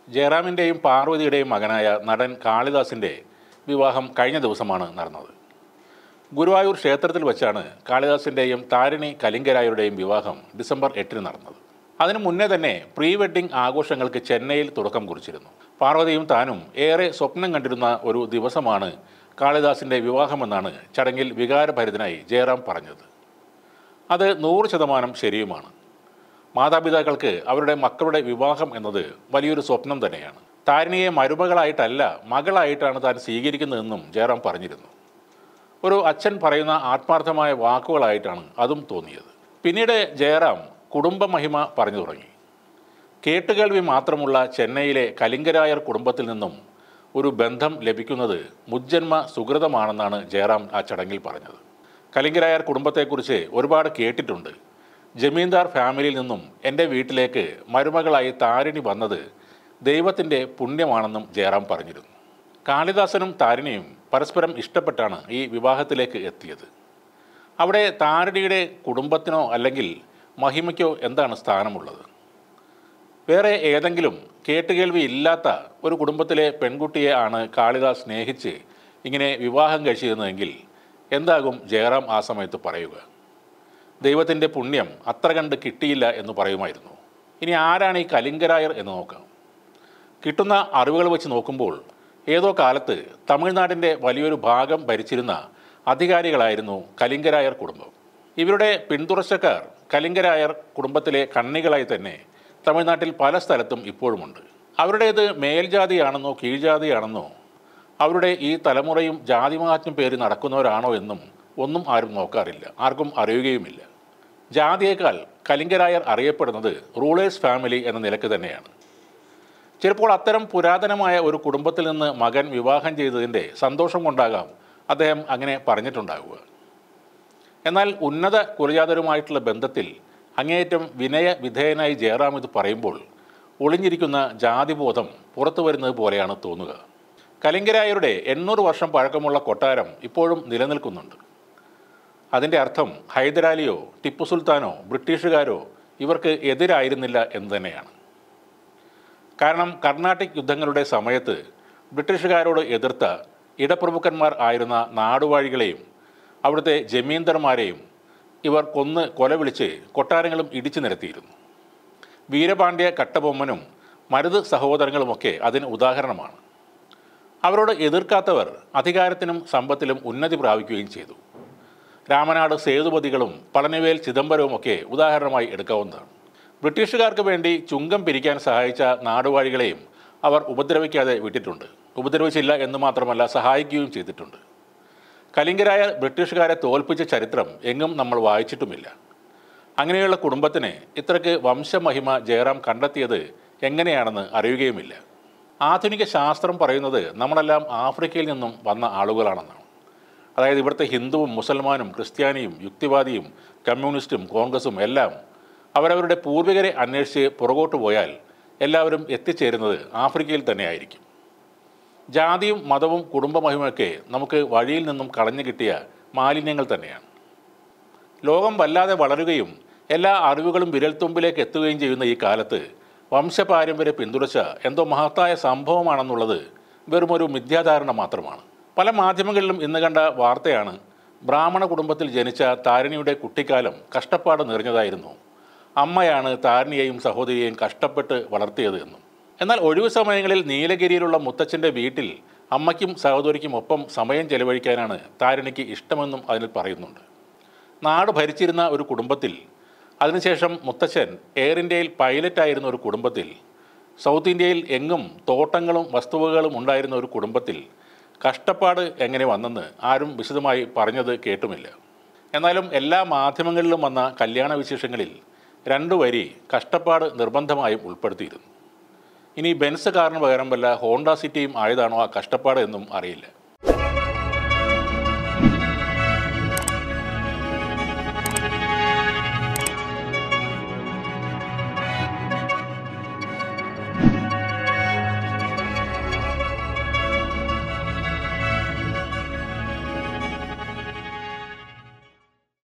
ജയറാമിൻ്റെയും പാർവതിയുടെയും മകനായ നടൻ കാളിദാസിൻ്റെ വിവാഹം കഴിഞ്ഞ ദിവസമാണ് നടന്നത്. ഗുരുവായൂർ ക്ഷേത്രത്തിൽ വെച്ചാണ് കാളിദാസിൻ്റെയും താരിണി കലിംഗരായരുടെയും വിവാഹം ഡിസംബർ 8 നടന്നത്. അതിനു മുന്നേ തന്നെ പ്രീ വെഡ്ഡിംഗ് ആഘോഷങ്ങൾക്ക് ചെന്നൈയിൽ തുടക്കം കുറിച്ചിരുന്നു. പാർവതിയും താനും ഏറെ സ്വപ്നം കണ്ടിരുന്ന ഒരു ദിവസമാണ് കാളിദാസിൻ്റെ വിവാഹമെന്നാണ് ചടങ്ങിൽ വികാരഭരിതനായി ജയറാം പറഞ്ഞത്. അത് 100% ശരിയുമാണ്. മാതാപിതാക്കൾക്ക് അവരുടെ മക്കളുടെ വിവാഹം എന്നത് വലിയൊരു സ്വപ്നം തന്നെയാണ്. താരിണിയെ മരുമകളായിട്ടല്ല മകളായിട്ടാണ് താൻ സ്വീകരിക്കുന്നതെന്നും ജയറാം പറഞ്ഞിരുന്നു. ഒരു അച്ഛൻ പറയുന്ന ആത്മാർത്ഥമായ വാക്കുകളായിട്ടാണ് അതും തോന്നിയത്. പിന്നീട് ജയറാം കുടുംബമഹിമ പറഞ്ഞു തുടങ്ങി. കേട്ടുകേൾവി മാത്രമുള്ള ചെന്നൈയിലെ കലിംഗരായർ കുടുംബത്തിൽ നിന്നും ഒരു ബന്ധം ലഭിക്കുന്നത് മുജ്ജന്മ സുകൃതമാണെന്നാണ് ജയറാം ആ ചടങ്ങിൽ പറഞ്ഞത്. കലിംഗരായർ കുടുംബത്തെക്കുറിച്ച് ഒരുപാട് കേട്ടിട്ടുണ്ട്. ജമീന്ദാർ ഫാമിലിയിൽ നിന്നും എൻ്റെ വീട്ടിലേക്ക് മരുമകളായി താരിണി വന്നത് ദൈവത്തിൻ്റെ പുണ്യമാണെന്നും ജയറാം പറഞ്ഞിരുന്നു. കാളിദാസനും താരിണിയും പരസ്പരം ഇഷ്ടപ്പെട്ടാണ് ഈ വിവാഹത്തിലേക്ക് എത്തിയത്. അവിടെ താരിണിയുടെ കുടുംബത്തിനോ അല്ലെങ്കിൽ മഹിമയ്ക്കോ എന്താണ് സ്ഥാനമുള്ളത്? വേറെ ഏതെങ്കിലും കേട്ടുകേൾവി ഇല്ലാത്ത ഒരു കുടുംബത്തിലെ പെൺകുട്ടിയെ ആണ് കാളിദാസ് സ്നേഹിച്ച് ഇങ്ങനെ വിവാഹം കഴിച്ചിരുന്നതെങ്കിൽ എന്താകും ജയറാം ആ സമയത്ത് പറയുക? ദൈവത്തിൻ്റെ പുണ്യം അത്ര കണ്ട് കിട്ടിയില്ല എന്ന് പറയുമായിരുന്നു. ഇനി ആരാണ് ഈ കലിംഗരായർ എന്ന് നോക്കാം. കിട്ടുന്ന അറിവുകൾ വെച്ച് നോക്കുമ്പോൾ ഏതോ കാലത്ത് തമിഴ്നാടിൻ്റെ വലിയൊരു ഭാഗം ഭരിച്ചിരുന്ന അധികാരികളായിരുന്നു കലിംഗരായർ കുടുംബം. ഇവരുടെ പിന്തുടർച്ചക്കാർ കലിംഗരായർ കുടുംബത്തിലെ കണ്ണികളായി തന്നെ തമിഴ്നാട്ടിൽ പല സ്ഥലത്തും ഇപ്പോഴുമുണ്ട്. അവരുടേത് മേൽജാതിയാണെന്നോ കീഴ്ജാതിയാണെന്നോ അവരുടെ ഈ തലമുറയും ജാതിമാറ്റം പേര് നടക്കുന്നവരാണോ എന്നും ഒന്നും ആരും നോക്കാറില്ല, ആർക്കും അറിയുകയുമില്ല. ജാതിയേക്കാൾ കലിംഗരായർ അറിയപ്പെടുന്നത് റൂളേഴ്സ് ഫാമിലി എന്ന നിലക്ക് തന്നെയാണ്. ചിലപ്പോൾ അത്തരം പുരാതനമായ ഒരു കുടുംബത്തിൽ നിന്ന് മകൻ വിവാഹം ചെയ്തതിൻ്റെ സന്തോഷം കൊണ്ടാകാം അദ്ദേഹം അങ്ങനെ പറഞ്ഞിട്ടുണ്ടാകുക. എന്നാൽ ഉന്നത കുലജാതരുമായിട്ടുള്ള ബന്ധത്തിൽ അങ്ങേയറ്റം വിനയ വിധേയനായി ജയറാം ഇത് പറയുമ്പോൾ ഒളിഞ്ഞിരിക്കുന്ന ജാതിബോധം പുറത്തു വരുന്നത് പോലെയാണ് തോന്നുക. കലിംഗരായരുടെ 800 വർഷം പഴക്കമുള്ള കൊട്ടാരം ഇപ്പോഴും നിലനിൽക്കുന്നുണ്ട്. അതിൻ്റെ അർത്ഥം ഹൈദരാലിയോ ടിപ്പു സുൽത്താനോ ബ്രിട്ടീഷുകാരോ ഇവർക്ക് എതിരായിരുന്നില്ല എന്ന് തന്നെയാണ്. കാരണം കർണാട്ടിക് യുദ്ധങ്ങളുടെ സമയത്ത് ബ്രിട്ടീഷുകാരോട് എതിർത്ത ഇടപ്രമുഖന്മാർ ആയിരുന്ന നാടുവാഴികളെയും അവിടുത്തെ ജമീന്ദർമാരെയും ഇവർ കൊന്ന് കൊലവിളിച്ച് കൊട്ടാരങ്ങളും ഇടിച്ചു നിരത്തിയിരുന്നു. വീരപാണ്ഡ്യ കട്ടബൊമ്മനും മരുത് സഹോദരങ്ങളുമൊക്കെ അതിന് ഉദാഹരണമാണ്. അവരോട് എതിർക്കാത്തവർ അധികാരത്തിനും സമ്പത്തിലും ഉന്നതി പ്രാപിക്കുകയും ചെയ്തു. രാമനാട് സേതുപതികളും പളനിവേൽ ചിദംബരവുമൊക്കെ ഉദാഹരണമായി എടുക്കാവുന്നതാണ്. ബ്രിട്ടീഷുകാർക്ക് വേണ്ടി ചുങ്കം പിരിക്കാൻ സഹായിച്ച നാടുവാഴികളെയും അവർ ഉപദ്രവിക്കാതെ വിട്ടിട്ടുണ്ട്. ഉപദ്രവിച്ചില്ല എന്ന് മാത്രമല്ല, സഹായിക്കുകയും ചെയ്തിട്ടുണ്ട്. കലിംഗരായർ ബ്രിട്ടീഷുകാരെ തോൽപ്പിച്ച ചരിത്രം എങ്ങും നമ്മൾ വായിച്ചിട്ടുമില്ല. അങ്ങനെയുള്ള കുടുംബത്തിന് ഇത്രയ്ക്ക് വംശമഹിമ ജയറാം കണ്ടെത്തിയത് എങ്ങനെയാണെന്ന് അറിയുകയുമില്ല. ആധുനിക ശാസ്ത്രം പറയുന്നത് നമ്മളെല്ലാം ആഫ്രിക്കയിൽ നിന്നും വന്ന ആളുകളാണെന്നാണ്. അതായത് ഇവിടുത്തെ ഹിന്ദുവും മുസൽമാനും ക്രിസ്ത്യാനിയും യുക്തിവാദിയും കമ്മ്യൂണിസ്റ്റും കോൺഗ്രസും എല്ലാം അവരവരുടെ പൂർവികരെ അന്വേഷിച്ച് പുറകോട്ട് പോയാൽ എല്ലാവരും എത്തിച്ചേരുന്നത് ആഫ്രിക്കയിൽ തന്നെയായിരിക്കും. ജാതിയും മതവും കുടുംബമഹിമയൊക്കെ നമുക്ക് വഴിയിൽ നിന്നും കളഞ്ഞു കിട്ടിയ മാലിന്യങ്ങൾ തന്നെയാണ്. ലോകം വല്ലാതെ വളരുകയും എല്ലാ അറിവുകളും വിരൽത്തുമ്പിലേക്ക് എത്തുകയും ചെയ്യുന്ന ഈ കാലത്ത് വംശപാരമ്പര്യ പിന്തുടർച്ച എന്തോ മഹത്തായ സംഭവമാണെന്നുള്ളത് വെറുമൊരു മിഥ്യാധാരണ മാത്രമാണ്. പല മാധ്യമങ്ങളിലും ഇന്ന് കണ്ട വാർത്തയാണ് ബ്രാഹ്മണ കുടുംബത്തിൽ ജനിച്ച താരിണിയുടെ കുട്ടിക്കാലം കഷ്ടപ്പാട് നിറഞ്ഞതായിരുന്നു, അമ്മയാണ് താരിണിയെയും സഹോദരിയെയും കഷ്ടപ്പെട്ട് വളർത്തിയത് എന്നും. എന്നാൽ ഒഴിവു സമയങ്ങളിൽ നീലഗിരിയിലുള്ള മുത്തച്ഛൻ്റെ വീട്ടിൽ അമ്മയ്ക്കും സഹോദരിക്കും ഒപ്പം സമയം ചെലവഴിക്കാനാണ് താരിണിക്ക് ഇഷ്ടമെന്നും അതിൽ പറയുന്നുണ്ട്. നാട് ഭരിച്ചിരുന്ന ഒരു കുടുംബത്തിൽ, അതിനുശേഷം മുത്തച്ഛൻ എയർ ഇന്ത്യയിൽ പൈലറ്റായിരുന്ന ഒരു കുടുംബത്തിൽ, സൗത്ത് ഇന്ത്യയിൽ എങ്ങും തോട്ടങ്ങളും വസ്തുവകകളും ഉണ്ടായിരുന്ന ഒരു കുടുംബത്തിൽ കഷ്ടപ്പാട് എങ്ങനെ വന്നെന്ന് ആരും വിശദമായി പറഞ്ഞത് കേട്ടുമില്ല. എന്നാലും എല്ലാ മാധ്യമങ്ങളിലും വന്ന കല്യാണ വിശേഷങ്ങളിൽ 2 വരി കഷ്ടപ്പാട് നിർബന്ധമായും ഉൾപ്പെടുത്തിയിരുന്നു. ഇനി ബെൻസ് കാറിന് പകരം വല്ല ഹോണ്ട സിറ്റിയും ആയതാണോ ആ കഷ്ടപ്പാട് എന്നും അറിയില്ല.